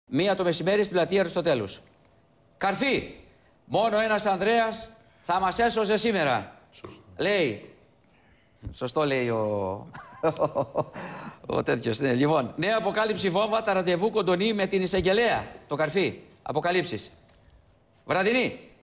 1 το μεσημέρι στην πλατεία Αριστοτέλους. Καρφί, μόνο ένας Ανδρέας θα μας έσωζε σήμερα. Σωστό. Λέει. Σωστό λέει ο τέτοιος. Ναι. Λοιπόν, νέα αποκάλυψη βόμβα, τα ραντεβού κοντονή με την εισαγγελέα. Το Καρφί. Αποκαλύψεις. Βραδινή.